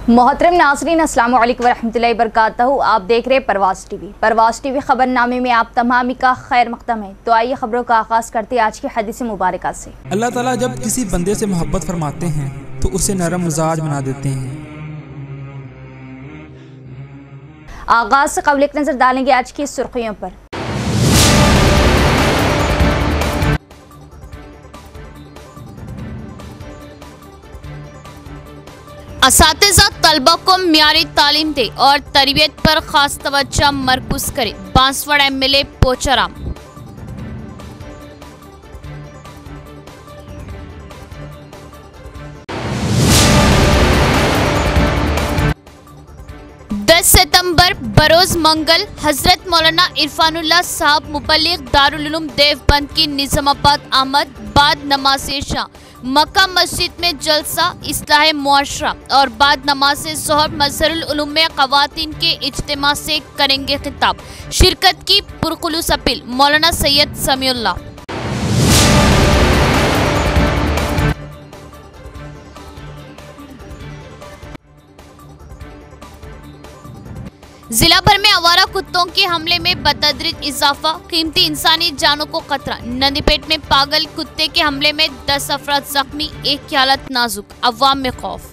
मोहतरम नाज़रीन, अस्सलाम वालेकुम वरहमतुल्लाहि वबरकातुहू। आप देख रहे हैं परवाज़ टीवी खबरनामे में आप तमामी का खैर मक़दम है। तो आइए खबरों का आगाज़ करते हैं आज की हदीस मुबारका से। अल्लाह ताला जब किसी बंदे से मोहब्बत फरमाते हैं तो उसे नरम मिजाज बना देते हैं। आगाज़ से क़ब्ल एक नज़र डालेंगे आज की सुर्खियों पर। असातिज़ा तलबा को मियारी तालीम दे और तरबियत पर खास तवज्जो मरकूज़ करे। बांसवाड़ा एमएलए पोचाराम। सितंबर बरोज मंगल हजरत मौलाना इरफानुल्लाह साहब मुबल्लिग दारुल उलूम देवबंद की निज़ामाबाद आमद। बाद नमाज इशा मक्का मस्जिद में जलसा इस्लाह मुआशरा और बाद नमाज ज़ोहर मज़हरुल उलूम में ख़वातीन के इज्तिमा से करेंगे खिताब। शिरकत की पुरखुलूस अपील मौलाना सैयद समीउल्लाह। जिला भर में आवारा कुत्तों के हमले में बतदरीज इजाफा। कीमती इंसानी जानों को खतरा। नंदीपेट में पागल कुत्ते के हमले में 10 अफराद जख्मी, एक की हालत नाजुक। अवाम में खौफ।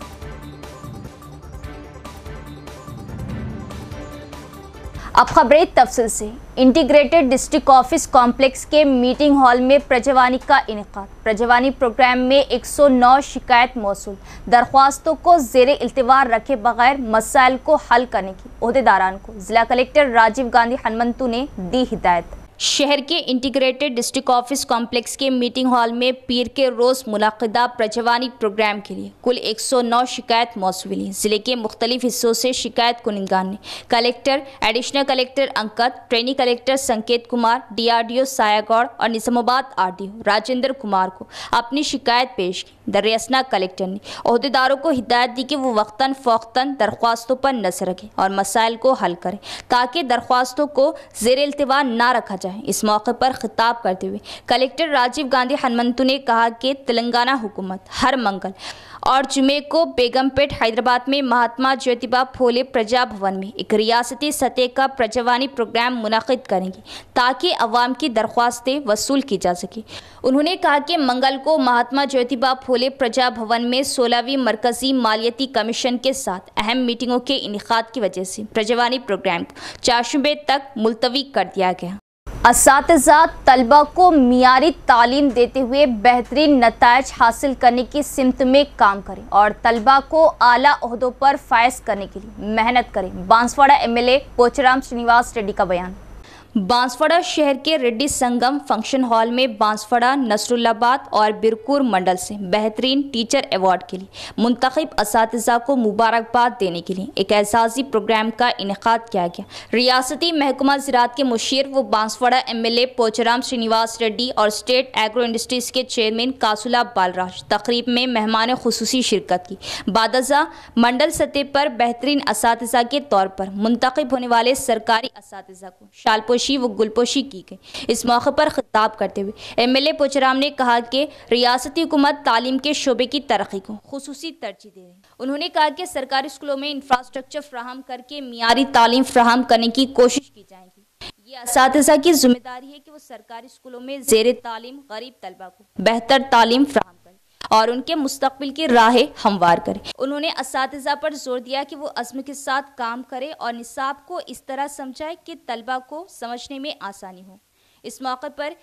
अब खबरें तफसील से। इंटीग्रेटेड डिस्ट्रिक्ट ऑफिस कॉम्प्लेक्स के मीटिंग हॉल में प्रजवानी का इनेकाद। प्रजवानी प्रोग्राम में 109 शिकायत मौसूल। दरख्वास्तों को ज़ेरे इल्तिवार रखे बगैर मसाइल को हल करने की ओहदेदारान को जिला कलेक्टर राजीव गांधी हनुमंतु ने दी हिदायत। शहर के इंटीग्रेटेड डिस्ट्रिक्ट ऑफिस कॉम्प्लेक्स के मीटिंग हॉल में पीर के रोज़ मुनाकिदा प्रजवानी प्रोग्राम के लिए कुल 109 शिकायत मौसूल हुई। जिले के मुख्तलिफ हिस्सों से शिकायत कुनिंदान ने collector, additional collector Ankit, trainee collector Sanket Kumar, DRDO सायागौड़ और निज़ामाबाद RDO राजेंद्र कुमार को अपनी शिकायत पेश की। दरियासना कलेक्टर ने ओहदेदारों को हिदायत दी कि वो वक्तन फ़ौक़तन दरख्वास्तों पर नज़र रखें और मसाइल को हल करें ताकि दरख्वास्तों को ज़ेरे इल्तिवा ना रखा जाए। इस मौके पर खिताब करते हुए कलेक्टर राजीव गांधी हनुमंतु ने कहा कि तेलंगाना हुकूमत हर मंगल और जुमे को बेगमपेट हैदराबाद में महात्मा ज्योतिबा फूले प्रजा भवन में एक रियासती सतह का प्रजवानी प्रोग्राम मुनक़िद करेंगी ताकि अवाम की दरख्वास्तें वसूल की जा सके। उन्होंने कहा कि मंगल को महात्मा ज्योतिबा फूले प्रजा भवन में 16वीं मरकज़ी मालियती कमीशन के साथ अहम मीटिंगों के इनेकाद की वजह से प्रजवानी प्रोग्राम को चारशंबे तक मुलतवी कर दिया गया। असातिज़ा तलबा को मियारी तालीम देते हुए बेहतरीन नताइज हासिल करने की सिमत में काम करें और तलबा को आला ओहदों पर फायज करने के लिए मेहनत करें। बांसवाड़ा एमएलए पोचाराम श्रीनिवास रेड्डी का बयान। बांसवाड़ा शहर के रेड्डी संगम फंक्शन हॉल में बांसवाड़ा, नसरुल्लाबाद और बिरकूर मंडल से बेहतरीन टीचर अवार्ड के लिए मुंतखब असातिज़ा को मुबारकबाद देने के लिए एक एजाज़ी प्रोग्राम का इनेकाद किया गया। रियासती महकमा ज़राअत के मुशीर व बांसवाड़ा एमएलए पोचाराम श्रीनिवास रेड्डी और स्टेट एग्रो इंडस्ट्रीज़ के चेयरमैन कासुला बालराज तकरीब में मेहमान खुसूसी शिरकत की। बादजा मंडल सतह पर बेहतरीन असातिज़ा के तौर पर मुंतखब होने वाले सरकारी असातिज़ा को शालपोशी व गुलपोशी की गई। इस मौके पर खिताब करते हुए एमएलए पोचाराम ने कहा कि रियासती हुकूमत तालीम के शोबे की तरक्की को खुसूसी तरजीह दे रही है। उन्होंने कहा कि सरकारी स्कूलों में इंफ्रास्ट्रक्चर फ्राहम करके मियारी तालीम फ्राहम करने की कोशिश की जाएगी। ये असातिज़ा की जिम्मेदारी है कि वो सरकारी स्कूलों में ज़ेरे तालीम गरीब तलबा को बेहतर तालीम फ्राहम और उनके मुस्तकबिल की राहें हमवार करें। उन्होंने असातिज़ा पर जोर दिया कि वो अज़्म के साथ काम करें और निसाब को इस तरह समझाएं कि तलबा को समझने में आसानी हो। इस मौके पर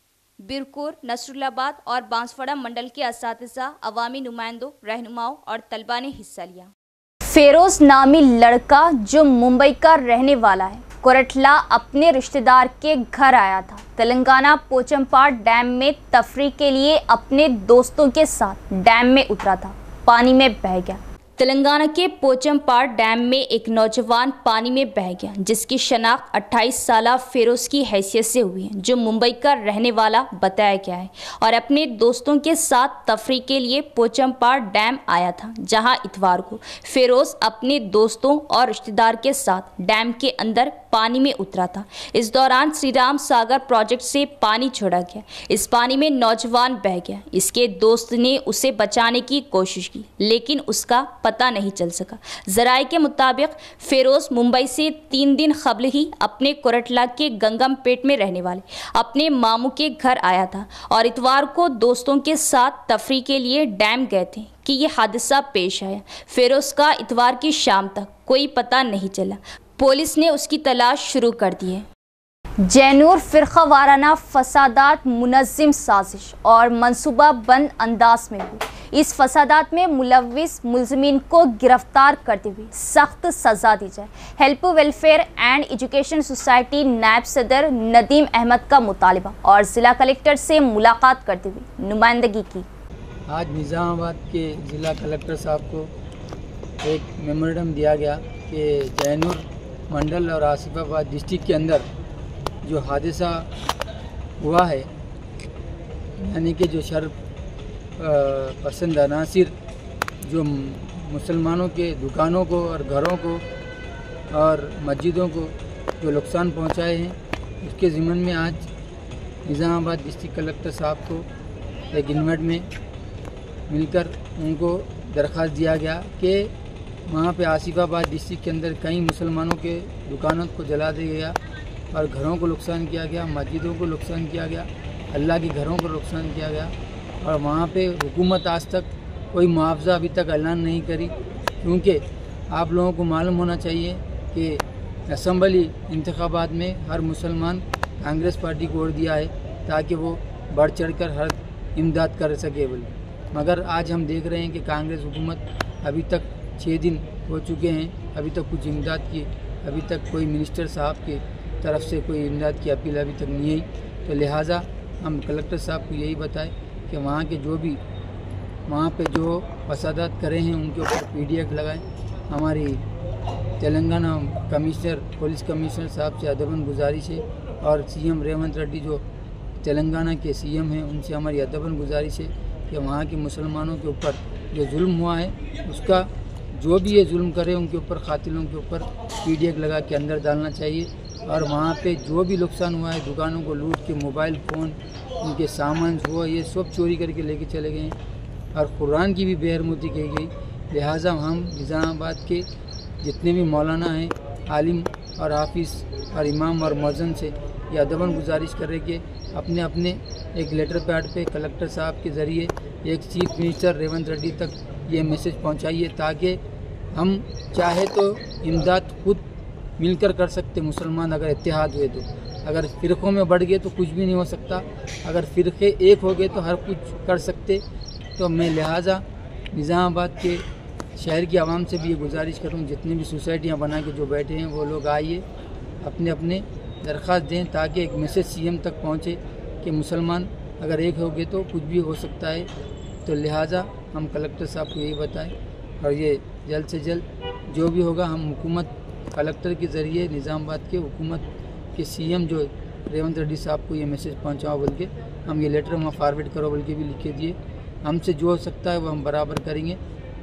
बिरकूर, नसरुल्लाबाद और बांसवाड़ा मंडल के असातिज़ा, अवामी नुमाइंदों, रहनुमाओं और तलबा ने हिस्सा लिया। फेरोज नामी लड़का जो मुंबई का रहने वाला है, कोरटला अपने रिश्तेदार के घर आया था। तेलंगाना पोचमपाड डैम में तफरी के लिए अपने दोस्तों के साथ डैम में उतरा था, पानी में बह गया। तेलंगाना के पोचमपाड डैम में एक नौजवान पानी में बह गया जिसकी शनाख्त 28 साला फेरोज की हैसियत से हुई है जो मुंबई का रहने वाला बताया गया है और अपने दोस्तों के साथ तफरी के लिए पोचमपाड डैम आया था, जहां इतवार को फेरोज अपने दोस्तों और रिश्तेदार के साथ डैम के अंदर पानी में उतरा था। इस दौरान श्री राम सागर प्रोजेक्ट से पानी छोड़ा गया। इस पानी में नौजवान बह गया। इसके दोस्त ने उसे बचाने की कोशिश की, लेकिन उसका पता नहीं चल सका। जराये के मुताबिक फिरोज मुंबई से 3 दिन कबल ही अपने कोरटला के गंगमपेट में रहने वाले अपने मामू के घर आया था और इतवार को दोस्तों के साथ तफरी के लिए डैम गए थे कि ये हादसा पेश आया। फिरोज का इतवार की शाम तक कोई पता नहीं चला। पुलिस ने उसकी तलाश शुरू कर दी है। जैनूर फ़िरक़ा वाराना फसादात मुनज़्ज़म साजिश और मनसूबा बंद अंदाज में हुई। इस फसादात में मुलव्विस मुलज़िमीन को गिरफ्तार करते हुए सख्त सज़ा दी जाए। Help welfare and education society नायब सदर नदीम अहमद का मुतालबा और ज़िला कलेक्टर से मुलाकात करते हुए नुमाइंदगी की। आज निज़ामाबाद के ज़िला कलेक्टर साहब को एक मेमोरेंडम दिया गया कि जैनूर मंडल और आसिफाबाद डिस्ट्रिक्ट के अंदर जो हादसा हुआ है, यानी कि जो शर पसंद अनासिर जो मुसलमानों के दुकानों को और घरों को और मस्जिदों को जो नुकसान पहुंचाए हैं, उसके ज़िम्मन में आज निज़ामाबाद डिस्ट्रिक्ट कलेक्टर साहब को एक इन्वेंट में मिलकर उनको दरख्वास्त दिया गया कि वहाँ पे आसिफाबाद डिस्ट्रिक्ट के अंदर कई मुसलमानों के दुकानों को जला दिया गया और घरों को नुकसान किया गया, मस्जिदों को नुकसान किया गया, अल्लाह के घरों को नुकसान किया गया। और वहाँ पे हुकूमत आज तक कोई मुआवजा अभी तक ऐलान नहीं करी, क्योंकि आप लोगों को मालूम होना चाहिए कि असम्बली इंतखाबात में हर मुसलमान कांग्रेस पार्टी को वोट दिया है ताकि वो बढ़ चढ़ कर हर इमदाद कर सके बोले। मगर आज हम देख रहे हैं कि कांग्रेस हुकूमत अभी तक 6 दिन हो चुके हैं, अभी तक कुछ इमदाद की, अभी तक कोई मिनिस्टर साहब की तरफ से कोई इमदाद की अपील अभी तक नहीं आई। तो लिहाजा हम कलेक्टर साहब को यही बताएं कि वहाँ के जो भी वहाँ पे जो फसादात करे हैं उनके ऊपर PDF लगाएं। हमारी तेलंगाना कमिश्नर पुलिस कमिश्नर साहब से अदबन गुजारिश है और CM रेवंत रेड्डी जो तेलंगाना के CM हैं उनसे हमारी अदबन गुजारिश है कि वहाँ के मुसलमानों के ऊपर जो जुल्म हुआ है उसका जो भी ये जुल्म करे उनके ऊपर कातिलों के ऊपर PDF लगा के अंदर डालना चाहिए। और वहाँ पे जो भी नुकसान हुआ है, दुकानों को लूट के मोबाइल फ़ोन उनके सामान हुआ ये सब चोरी करके लेके चले गए और कुरान की भी बेहरमती की गई। लिहाजा हम निज़ामाबाद के जितने भी मौलाना हैं, आलिम और हाफिज़ और इमाम और मौज़न से ये अदबन गुजारिश कर रहे कि अपने अपने एक लेटर पैड पे कलेक्टर साहब के ज़रिए एक चीफ मिनिस्टर रेवंत रेड्डी तक ये मैसेज पहुंचाइए ताकि हम चाहे तो इमदाद खुद मिलकर कर सकते मुसलमान अगर इत्तेहाद हुए तो। अगर फ़िरक़ों में बढ़ गए तो कुछ भी नहीं हो सकता, अगर फ़िरक़े एक हो गए तो हर कुछ कर सकते। तो मैं लिहाजा निज़ामाबाद के शहर की आवाम से भी ये गुजारिश करूँ, जितनी भी सोसाइटियाँ बना के जो बैठे हैं वो लोग आइए अपने अपने दरख्वास्त दें ताकि एक मैसेज CM तक पहुँचे कि मुसलमान अगर एक हो गए तो कुछ भी हो सकता है। तो लिहाजा हम कलेक्टर साहब को यही बताएं और ये जल्द से जल्द जो भी होगा हम हुकूमत कलेक्टर के ज़रिए निज़ामाबाद के हुकूमत के CM जो रेवंत रेड्डी साहब को ये मैसेज पहुँचाओ बोल के हम ये लेटर वहाँ फॉरवर्ड करो बोल के भी लिख के दिए। हमसे जो हो सकता है वो हम बराबर करेंगे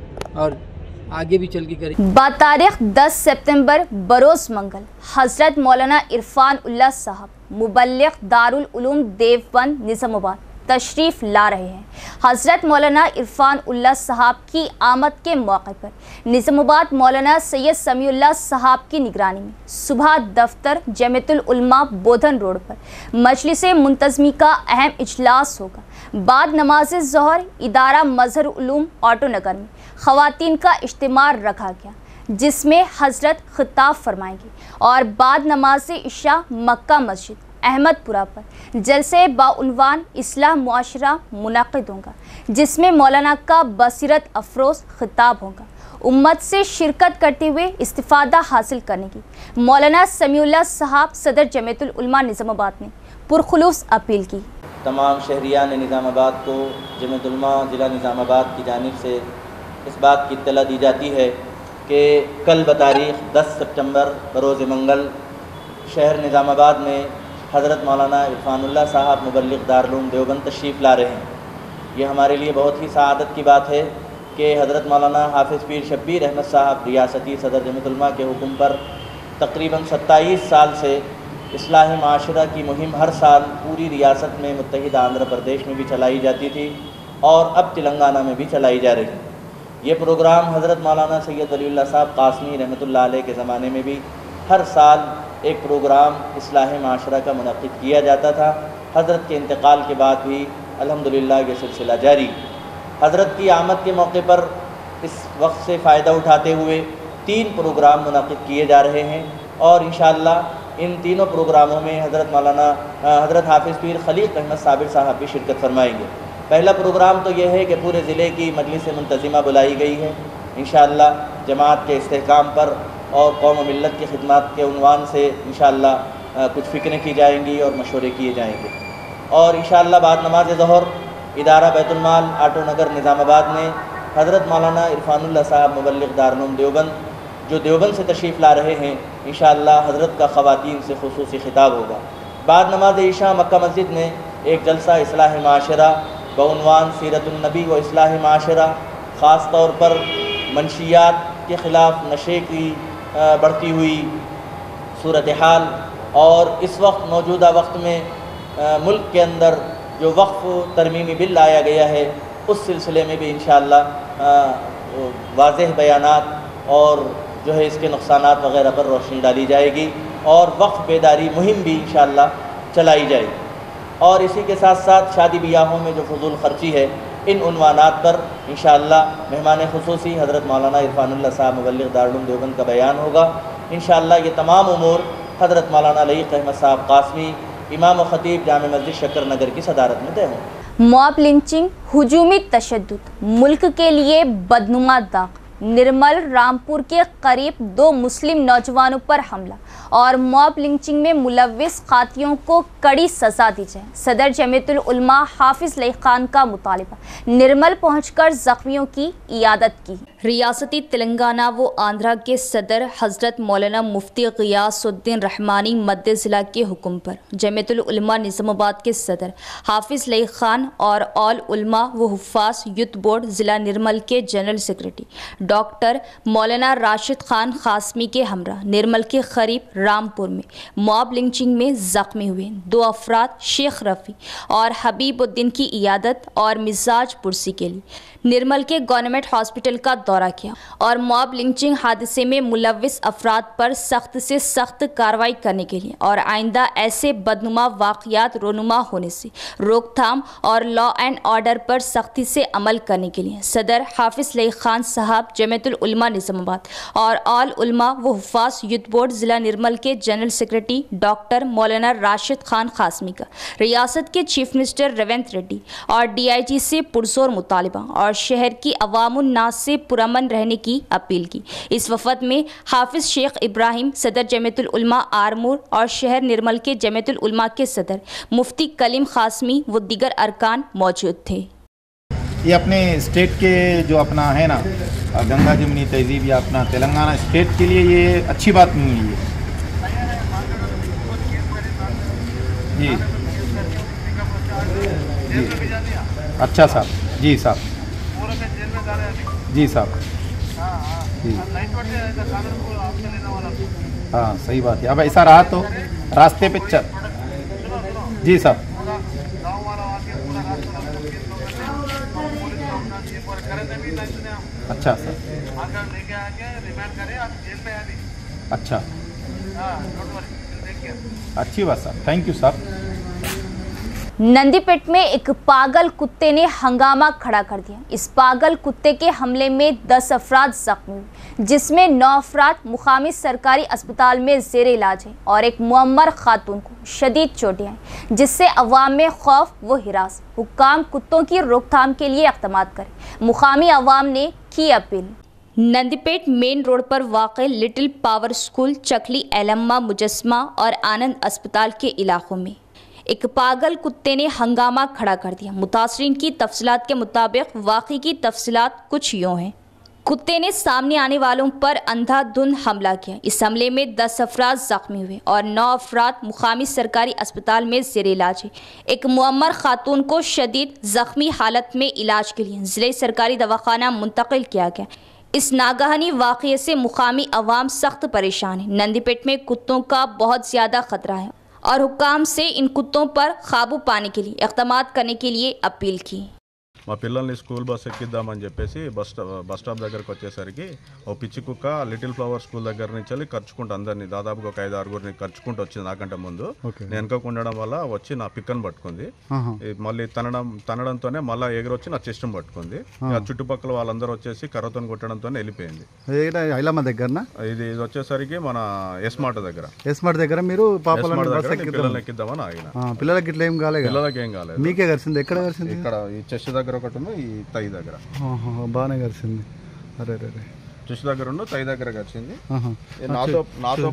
और आगे भी चल के करेंगे। बातारीख 10 सितंबर बरोज़ मंगल हज़रत मौलाना इरफान उल्लाह साहब मुबल्लिग़ दारुल उलूम देवबंद निज़ामाबाद तशरीफ़ ला रहे हैं। हज़रत मौलाना इरफान उल्लाह साहब की आमद के मौके पर निज़ामाबाद मौलाना सैयद समीउल्लाह साहब की निगरानी में सुबह दफ्तर जमीयतुल उलमा बोधन रोड पर मजलिस मुंतज़मी का अहम इजलास होगा। बाद नमाज ज़ोहर इदारा मज़हर उलूम ऑटो नगर में ख़वातीन का इज्तिमा रखा गया, जिसमें हज़रत खिताब फरमाएंगी और बाद नमाज इशा मक्का मस्जिद अहमदपुरा पर जलसे बाउनवान इस्लाह मुआशरा मुनाक़िद होगा, जिसमें मौलाना का बसीरत अफरोज़ खिताब होगा। उम्मत से शिरकत करते हुए इस्तिफ़ादा हासिल करने की मौलाना समीउल्लाह साहब सदर जमीयतुल उलमा निज़ामाबाद ने पुरखुलूस अपील की। तमाम शहरियान निज़ामाबाद को जमीयतुल उलमा ज़िला निज़ामाबाद की जानिब से इस बात की इत्तला दी जाती है कि कल बतारीख़ 10 सितंबर बरोज़ मंगल शहर निज़ामाबाद में हज़रत मौलाना इरफानुल्लाह साहब मुबल्लिग़ दारुल उलूम देवबंद तशरीफ़ ला रहे हैं। ये हमारे लिए बहुत ही सआदत की बात है कि हज़रत मौलाना हाफ़िज़ पीर शब्बीर अहमद साहब रियासती सदर जमीयतुल उलमा के हुक्म पर تقریباً 27 سال سے اصلاح معاشرہ کی مہم ہر سال پوری ریاست میں متحدہ آندھرا پردیش میں بھی چلائی جاتی تھی اور اب تلنگانہ میں بھی چلائی جا رہی ہے۔ یہ پروگرام حضرت مولانا سید ولی اللہ صاحب قاسمی رحمۃ اللہ علیہ کے زمانے میں بھی ہر سال ایک پروگرام اصلاح معاشرہ کا منعقد کیا جاتا تھا۔ حضرت کے انتقال کے بعد بھی الحمدللہ یہ سلسلہ جاری۔ حضرت کی آمد کے موقع پر اس وقت سے فائدہ اٹھاتے ہوئے 3 پروگرام منعقد کیے جا رہے ہیں اور انشاءاللہ ان تینوں پروگراموں میں حضرت حافظ پیر خلیق احمد صابر صاحب بھی شرکت فرمائیں گے۔ پہلا پروگرام تو یہ ہے کہ پورے ضلع کی مجلس منتظمہ بلائی گئی ہے، انشاءاللہ جماعت کے استحکام پر اور قوم و ملت کی خدمات کے عنوان سے انشاءاللہ کچھ فکریں کی جائیں گی اور مشورے کیے جائیں گے، اور انشاءاللہ بعد نماز ظہر ادارہ بیت المال آٹو نگر نظام آباد میں حضرت مولانا عرفان اللہ صاحب مبلغ دارالعلوم دیوبند جو دیوبند سے تشریف لا رہے ہیں، انشاءاللہ حضرت کا خواتین سے خصوصی خطاب ہوگا۔ بعد نماز عشاء مکہ مسجد میں ایک جلسہ اصلاح معاشرہ بعنوان سیرت النبی و اصلاح معاشرہ، خاص طور پر منشیات کے خلاف نشے کی بڑھتی ہوئی صورتحال اور اس وقت موجودہ وقت میں ملک کے اندر جو وقف ترمیمی بل لایا گیا ہے اس سلسلے میں بھی انشاءاللہ واضح بیانات اور جو ہے اس کے نقصانات وغیرہ پر روشنی ڈالی جائے گی اور وقف بیداری مہم بھی انشاءاللہ چلائی جائے گی۔ اور اسی کے ساتھ ساتھ شادی بیاہوں میں جو فضول خرچی ہے ان عنوانات پر انشاءاللہ مہمان خصوصی حضرت مولانا عرفان اللہ صاحب مبلغ دارالعلوم دیوبند کا بیان ہوگا۔ انشاءاللہ یہ تمام امور حضرت مولانا لعیق احمد صاحب قاسمی امام و خطیب جامع مسجد شکر نگر کی صدارت میں طے ہوں۔ موب لنچنگ، ہجومی تشدد، ملک کے لیے بدنما داغ، نرمل رامپور کے قریب 2 مسلم نوجوانوں پر حملہ اور موب لنچنگ میں ملوث قاتلوں کو کڑی سزا دی جائے، صدر جمعیت العلماء حافظ لعیق خان کا مطالبہ، نرمل پہنچ کر زخمیوں کی عیادت کی۔ ریاستی تلنگانہ و آندھرا کے صدر حضرت مولانا مفتی غیاث الدین رحمانی مد ضلع کے حکم پر جمعیت العلماء نظام آباد کے صدر حافظ لعیق خان اور آل علماء و حفاظ یوتھ بورڈ ضلع نرمل کے جنرل سیکرٹری ڈاکٹر مولانا راشد خان قاسمی کے ہمراہ نرمل کے قریب رامپور میں موب لنچنگ میں زخمی ہوئے 2 افراد شیخ رفیع اور حبیب الدین کی عیادت اور مزاج پرسی کے لیے نرمل کے گورنمنٹ ہاسپٹل کا دورہ کیا اور موب لنچنگ حادثے میں ملوث افراد پر سخت سے سخت کارروائی کرنے کے لیے اور آئندہ ایسے بدنما واقعات رونما ہونے سے روک تھام اور لا اینڈ آرڈر پر سختی سے عمل کرنے کے لیے صدر حافظ لعیق خان صاحب جمعیت العلماء نظام آباد اور آل علماء و حفاظ یوتھ بورڈ ضلع نرمل کے جنرل سیکرٹری ڈاکٹر مولانا راشد خان قاسمی کا ریاست کے چیف منسٹر ریونت ریڈی اور DIG سے پرزور مطالبہ اور شہر کی عوام الناس سے پرامن رہنے کی اپیل کی۔ اس وفد میں حافظ شیخ ابراہیم صدر جمعیت العلماء آرمور اور شہر نرمل کے جمعیت العلماء کے صدر مفتی کلیم قاسمی و دیگر ارکان موجود تھے۔ یہ اپنے اسٹیٹ کے جو اپنا ہے نا گنگا جمنی تہذیب یا اپنا تلنگانہ اسٹیٹ کے لیے یہ اچھی بات نہیں ہے جی جی اچھا صاحب جی صاحب جی صاحب جی ہاں صحیح بات ہے۔ اب ایسا رہا تو راستے پہ چل جی صاحب اچھا سر اچھا اچھی بات صاحب، تھینک یو صاحب۔ نندی پیٹ میں ایک پاگل کتے نے ہنگامہ کھڑا کر دیا۔ اس پاگل کتے کے حملے میں 10 افراد زخمی ہوئے جس میں 9 افراد مقامی سرکاری اسپتال میں زیر علاج ہیں اور ایک معمر خاتون کو شدید چوٹیں آئیں جس سے عوام میں خوف و ہراس۔ حکام کتوں کی روک تھام کے لیے اقدامات کریں، مقامی عوام نے کی اپیل۔ نندی پیٹ مین روڈ پر واقع little power school, Chakali Ailamma مجسمہ اور آنند اسپتال کے علاقوں میں ایک پاگل کتے نے ہنگامہ کھڑا کر دیا۔ متاثرین کی تفصیلات کے مطابق واقعے کی تفصیلات کچھ یوں ہیں۔ کتے نے سامنے آنے والوں پر اندھا دھند حملہ کیا۔ اس حملے میں 10 افراد زخمی ہوئے اور 9 افراد مقامی سرکاری اسپتال میں زیر علاج ہے۔ ایک معمر خاتون کو شدید زخمی حالت میں علاج کے لیے ضلع سرکاری دواخانہ منتقل کیا گیا۔ इस नागहानी वाक़ये से मुकामी अवाम सख्त परेशान है। नंदीपेट में कुत्तों का बहुत ज़्यादा खतरा है और हुक्काम से इन कुत्तों पर काबू पाने के लिए इक़दाम करने के लिए अपील की। మా పిల్లల్ని స్కూల్ బస్ ఎక్కిద్దామని చెప్పేసి బస్ స్టాప్ దగ్గరకు వచ్చేసరికి ఓ పిచ్చి కుక్క లిటిల్ ఫ్లవర్ స్కూల్ దగ్గర నుంచి వెళ్ళి ఖర్చుకుంటూ అందరినీ దాదాపుగా ఒక 5-6 ఖర్చుకుంటూ వచ్చింది నాకంటే ముందు. నేను వెనకకు ఉండడం వల్ల వచ్చి నా పిక్కను పట్టుకుంది. మళ్ళీ తనడంతోనే మళ్ళీ ఎగురొచ్చి నా చెస్ట్ని పట్టుకుంది. చుట్టుపక్కల వాళ్ళందరూ వచ్చేసి కర్రతో కొట్టడంతో వెళ్ళిపోయింది. ఇది వచ్చేసరికి మన ఎస్మార్ట్ దగ్గర మీరు పిల్లల్ని ఎక్కిద్దామని ఆగిన. పిల్లలకి ఏం కాలేదు. మీకే కలిసింది? ఎక్కడ కలిసింది? ఇక్కడ ఈ చెస్ట్ దగ్గర ఒకటి ఉంది, ఈ తై దగ్గర బాగానే కలిసింది. అరే చెస్ట్ దగ్గర ఉన్న తై దగ్గర కలిసింది. నాతో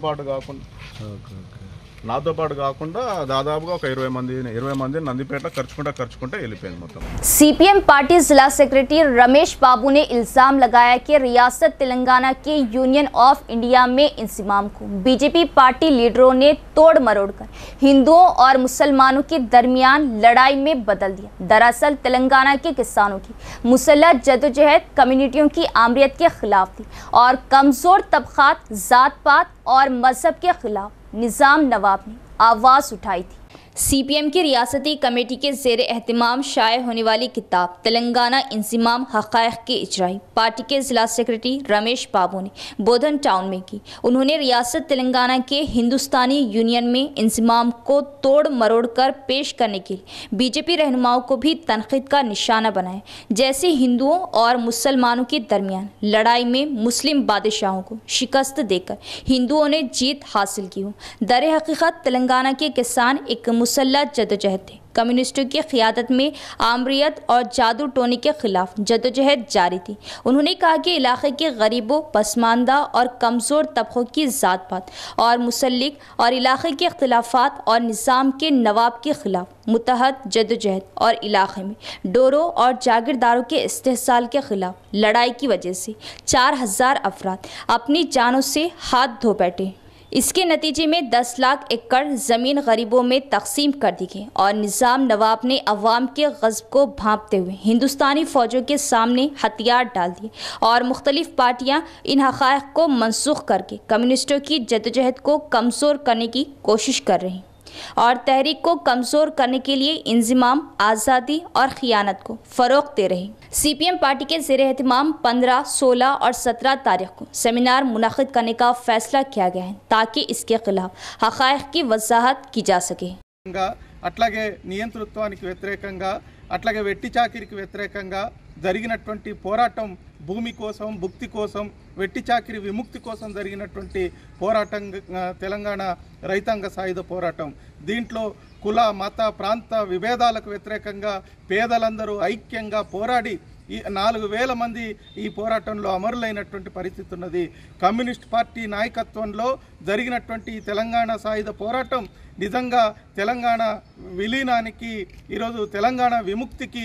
పాటు కాకుండా దాదాపుగా ఒక 20 మంది నందిపేట ఖర్చుకుంటే వెళ్ళిపోయింది మొత్తం. सीपीएम पार्टी जिला सेक्रेटरी रमेश बाबू ने इल्जाम लगाया कि रियासत तेलंगाना के यूनियन ऑफ इंडिया में इंसिमाम को बीजेपी पार्टी लीडरों ने तोड़ मरोड़ कर हिंदुओं और मुसलमानों के दरमियान लड़ाई में बदल दिया। दरअसल तेलंगाना के किसानों की मुसल्लह जदोजहद कम्युनिटियों की आमरीत के खिलाफ थी और कमज़ोर तबक़ात, ज़ात पात और मजहब के खिलाफ निज़ाम नवाब ने आवाज़ उठाई थी। सीपीएम की रियासती कमेटी के ज़ेर एहतमाम शाये होने वाली किताब तेलंगाना इंसिमाम हक़ाइक़ के इजराई पार्टी के ज़िला सेक्रेटरी रमेश बाबू ने बोधन टाउन में की। उन्होंने रियासत तेलंगाना के हिंदुस्तानी यूनियन में इंसिमाम को तोड़ मरोड़ कर पेश करने के लिए बीजेपी रहनुमाओं को भी तनक़ीद का निशाना बनाया। जैसे हिंदुओं और मुसलमानों के दरमियान लड़ाई में मुस्लिम बादशाहों को शिकस्त देकर हिंदुओं ने जीत हासिल की हो। दर हकीकत तेलंगाना के किसान एक मुसल्लह जदोजहद थे। कम्युनिस्टों की क़ियादत में आमरीत और जादू टोनी के खिलाफ जदोजहद जारी थी। उन्होंने कहा कि इलाके के गरीबों, पसमानदा और कमज़ोर तबक़ों की ज़ात पात और मुसल्लिक और इलाके के इख्तिलाफ़ात और निज़ाम के नवाब के ख़िलाफ़ मुतहद जदोजहद और इलाके में डोरों और जागीरदारों के इस्तेहसाल के ख़िलाफ़ लड़ाई की वजह से 4000 अफराद अपनी जानों से हाथ धो बैठे। इसके नतीजे में 10 लाख एकड़ ज़मीन गरीबों में तकसीम कर दी गई और निज़ाम नवाब ने अवाम के ग़ज़ब को भांपते हुए हिंदुस्तानी फ़ौजों के सामने हथियार डाल दिए और मुख्तलिफ़ पार्टियां इन हक़ाइक़ को मनसूख करके कम्युनिस्टों की जदोजहद को कमज़ोर करने की कोशिश कर रही और तहरीक को कमज़ोर करने के लिए इंज़िमाम, आज़ादी और ख़ियानत को फ़रोग़ दे रही। सीपीएम पार्टी के ज़ेर एहतमाम 15, 16 और 17 तारीख को सेमिनार मुनक़िद करने का फ़ैसला किया गया है ताकि इसके ख़िलाफ़ हक़ाइक़ की वज़ाहत की जा सके। అట్లాగే నియంతృత్వానికి వ్యతిరేకంగా అట్లాగే వెట్టి చాకిరికి వ్యతిరేకంగా జరిగినటువంటి పోరాటం భూమి కోసం, భుక్తి కోసం, వెట్టి చాకిరి విముక్తి కోసం జరిగినటువంటి పోరాటం తెలంగాణ రైతాంగ సాయుధ పోరాటం. దీంట్లో కుల, మత, ప్రాంత విభేదాలకు వ్యతిరేకంగా పేదలందరూ ఐక్యంగా పోరాడి ఈ 4000 మంది ఈ పోరాటంలో అమరులైనటువంటి పరిస్థితి ఉన్నది. కమ్యూనిస్ట్ పార్టీ నాయకత్వంలో జరిగినటువంటి తెలంగాణ సాయుధ పోరాటం నిజంగా తెలంగాణ విలీనానికి, ఈరోజు తెలంగాణ విముక్తికి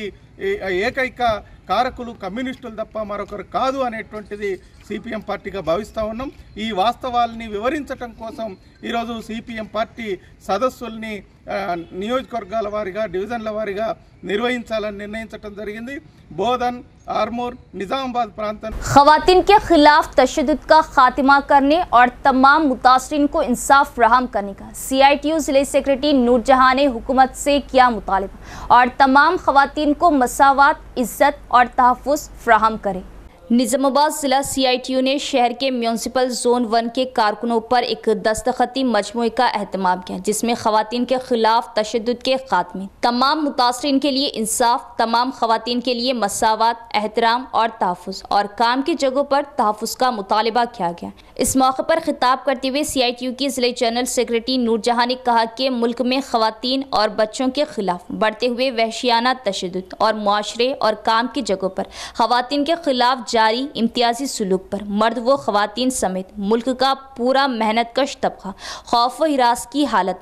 ఏకైక కారకులు కమ్యూనిస్టులు తప్ప మరొకరు కాదు అనేటువంటిది సిపిఎం పార్టీగా భావిస్తూ ఉన్నాం. ఈ వాస్తవాలని వివరించడం కోసం ఈరోజు సిపిఎం పార్టీ సదస్సుల్ని నియోజకవర్గాల వారీగా, డివిజన్ల వారీగా నిర్వహించాలని నిర్ణయించడం జరిగింది. బోధన్, आरमोर, निज़ामाबाद प्रांत ख़वातीन के खिलाफ तशद्दुद का खात्मा करने और तमाम मुतासरीन को इंसाफ फराहम करने का CITU ज़िले सेक्रेटरी नूरजहां ने हुकूमत से किया मुतालिबा और तमाम ख़वातीन को मसावात, इज़्ज़त और तहफ़्फ़ुज़ फराहम करे। निज़ामाबाद ज़िला CITU ने शहर के म्यूनसिपल जोन 1 के कारकुनों पर एक दस्तखती मजमूए का एहतमाम किया जिसमें ख़वातीन के खिलाफ तशद्दुद के खात्मे, तमाम मुतासरीन के लिए इंसाफ, तमाम ख़वातीन के लिए मसावात, एहतराम और तहफ़्फ़ुज़ और काम की जगहों पर तहफ़्फ़ुज़ का मुतालिबा किया गया। इस मौके पर खिताब करते हुए CITU की ज़िले जनरल सेक्रेटरी नूरजहां ने कहा कि मुल्क में ख़वातीन और बच्चों के खिलाफ बढ़ते हुए वहशियाना तशद्दुद और मुआशरे और काम की जगहों पर ख़वातीन के खिलाफ जारी इम्तियाजी सुलूक पर मर्द व ख़वातीन समेत मुल्क का पूरा मेहनत कश तबका खौफ व हिरास की हालत में है।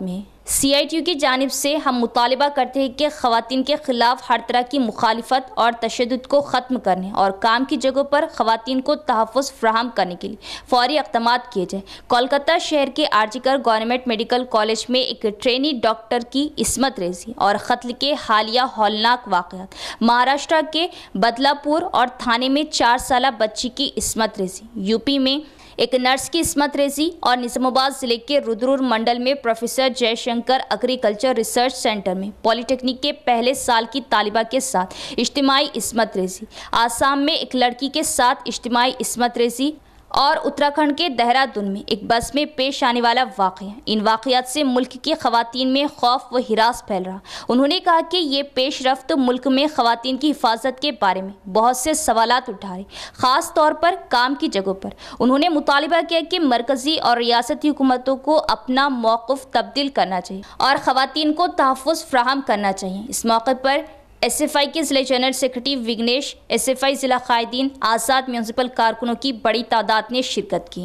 CITU की जानिब से हम मुतालिबा करते हैं कि ख़वातीन के ख़िलाफ़ हर तरह की मुखालिफत और तशद्दुद को ख़त्म करने और काम की जगहों पर ख़वातीन को तहफ़्फ़ुज़ फ़राहम करने के लिए फ़ौरी इक़दामात किए जाए। कोलकाता शहर के आरजीकर गवर्नमेंट मेडिकल कॉलेज में एक ट्रेनी डॉक्टर की इस्मत रेज़ी और कत्ल के हालिया हौलनाक वाक़यात, महाराष्ट्र के बदलापुर और थाने में 4 साला बच्ची की इस्मत रेज़ी, यूपी में एक नर्स की इस्मत रेज़ी और निज़ामाबाद ज़िले के रुद्रपुर मंडल में professor Jayashankar agriculture research centre में पॉलिटेक्निक के पहले साल की तालिबा के साथ इज्तिमाई इस्मत रेज़ी, आसाम में एक लड़की के साथ इज्तिमाई इस्मत रेज़ी और उत्तराखंड के देहरादून में एक बस में पेश आने वाला वाक़या। इन वाक़यात से मुल्क की ख़वातीन में खौफ व हिरास फैल रहा। उन्होंने कहा कि ये पेशरफ्त मुल्क में ख़वातीन की हिफाजत के बारे में बहुत से सवालात उठा रही, ख़ास तौर पर काम की जगहों पर। उन्होंने मुतालिबा किया कि मरकज़ी और रियासती हुकूमतों को अपना मौक़िफ़ तब्दील करना चाहिए और ख़वातीन को तहफ़्फ़ुज़ फ़राहम करना चाहिए। इस मौके पर SFI के ज़िला जनरल सेक्रेटरी विघ्नेश, SFI ज़िला कायदीन, आज़ाद म्यूनसिपल कारकुनों की बड़ी तादाद ने शिरकत की।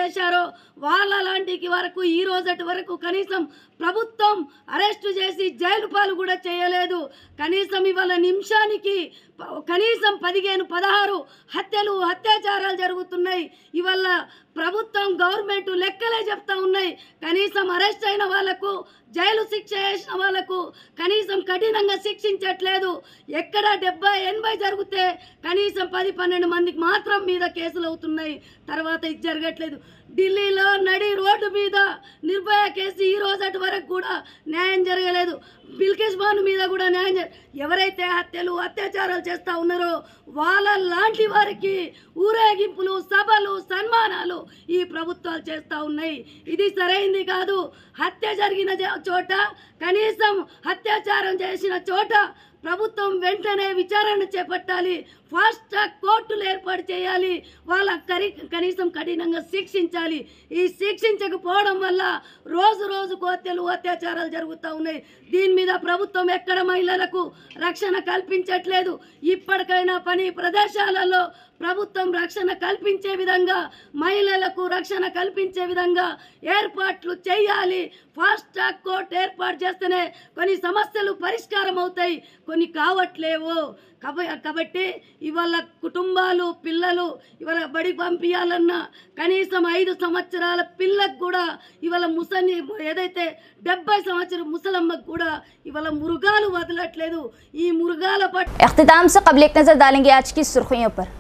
వాళ్ళ లాంటికి వరకు ఈ రోజటి వరకు కనీసం ప్రభుత్వం అరెస్ట్ చేసి జైలు పాలు కూడా చేయలేదు. కనీసం ఇవాళ నిమిషానికి కనీసం 15-16 హత్యలు అత్యాచారాలు జరుగుతున్నాయి. ఇవాళ ప్రభుత్వం గవర్నమెంట్ లెక్కలే చెప్తా ఉన్నాయి. కనీసం అరెస్ట్ అయిన వాళ్ళకు జైలు శిక్ష చేసిన వాళ్ళకు కనీసం కఠినంగా శిక్షించట్లేదు. ఎక్కడ 70-80 జరిగితే కనీసం 10-12 మందికి మాత్రం మీద కేసులు అవుతున్నాయి. తర్వాత ఇది జరగట్లేదు. ఢిల్లీలో నడి రోడ్డు మీద నిర్భయ కేసు ఈ రోజటి వరకు కూడా న్యాయం జరగలేదు. బిల్కిస్ బాను మీద కూడా న్యాయం ఎవరైతే హత్యలు అత్యాచారాలు చేస్తూ ఉన్నారో వాళ్ళ లాంటి వారికి ఊరేగింపులు, సభలు, సన్మానాలు ఈ ప్రభుత్వాలు చేస్తూ ఉన్నాయి. ఇది సరైంది కాదు. హత్య జరిగిన చోట, కనీసం అత్యాచారం చేసిన చోట ప్రభుత్వం వెంటనే విచారణ చేపట్టాలి. ఫాస్ట్ ట్రాక్ కోర్టులు ఏర్పాటు చేయాలి. వాళ్ళ కనీసం కఠినంగా శిక్షించాలి. ఈ శిక్షించకపోవడం వల్ల రోజు రోజుకు హత్యలు అత్యాచారాలు జరుగుతూ ఉన్నాయి. దీని మీద ప్రభుత్వం ఎక్కడ మహిళలకు రక్షణ కల్పించట్లేదు. ఇప్పటికైనా పని ప్రదేశాలలో ప్రభుత్వం రక్షణ కల్పించే విధంగా, మహిళలకు రక్షణ కల్పించే విధంగా ఏర్పాట్లు చేయాలి. ఫాస్ట్ ట్రాక్ కోర్టు ఏర్పాటు చేస్తేనే కొన్ని సమస్యలు పరిష్కారం అవుతాయి, కొన్ని కావట్లేవు. కాబట్టి ఇవాళ కుటుంబాలు, పిల్లలు ఇవాళ బడి పంపించాలన్నా కనీసం 5 సంవత్సరాల పిల్లకు కూడా ఇవాళ ఏదైతే 70 సంవత్సరాల ముసలమ్మకు కూడా ఇవాళ మురుగాలు వదలట్లేదు. ఈ మురుగాల పట్ల इख्तिताम से क़ब्ल एक नज़र डालेंगे आज की सुर्खियों पर।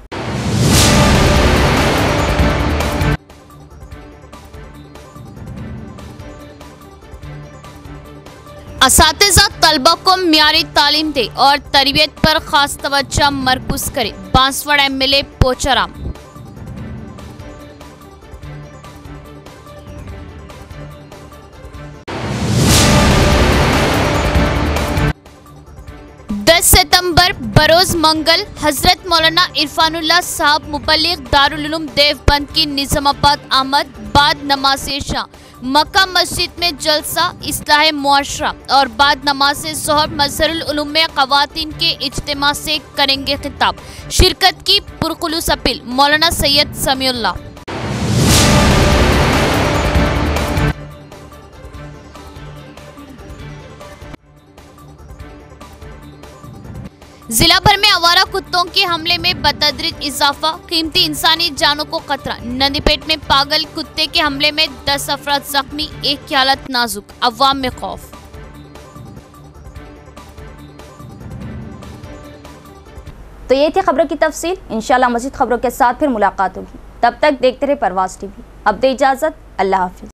असातिज़ा तलबा को म्यारी तालीम दे और तरबियत पर खास तवज्जो मरकूज करे, बांसवाड़ा MLA पोचाराम। सितंबर बरोज मंगल हजरत मौलाना इरफानुल्लाह साहब मुबल्लिग दारुल उलूम देवबंद की निज़ामाबाद आमद, बाद नमाज शाह मक्का मस्जिद में जलसा इस्लाह मुआशरा और बाद नमाज ज़ोहर मज़हरुल उलूम में ख़वातीन के इज्तिमा से करेंगे खिताब। शिरकत की पुरखुलूस अपील मौलाना सैयद समीउल्लाह। जिला भर में आवारा कुत्तों के हमले में बतदरीज इजाफा, कीमती इंसानी जानों को खतरा। नंदीपेट में पागल कुत्ते के हमले में 10 अफराद जख्मी, एक की हालत नाजुक, अवाम में खौफ। तो ये थी खबरों की तफसील। इंशाल्लाह मज़ीद खबरों के साथ फिर मुलाकात होगी। तब तक देखते रहे परवाज़ TV। अब दे इजाज़त, अल्लाह हाफिज़।